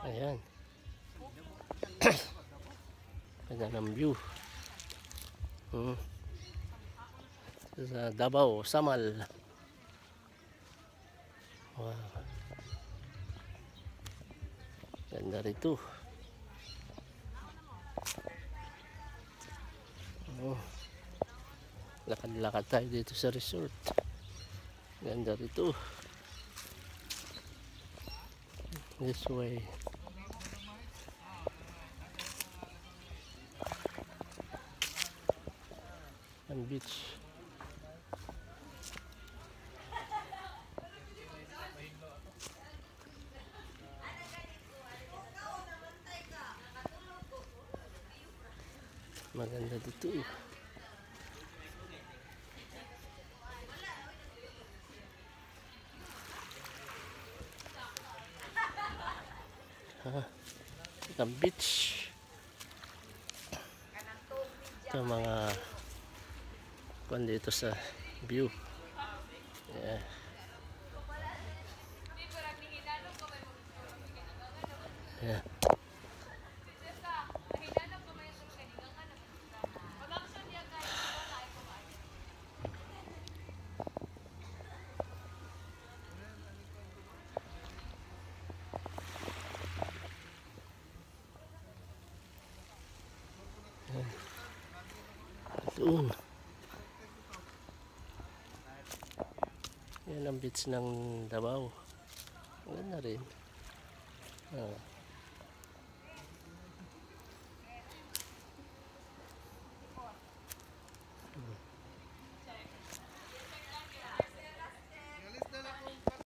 Ayan. Ganda ng view. Sa Davao, Samal. Wow. Ganda rito. Lakad-lakad tayo dito sa resort. Ganda rito. This way. Ang beach. Maganda dito. Ang beach. Ito mga kung dito sa view. Yeah. Yeah. Doon. Yan ang beach ng Davao. Ganda rin.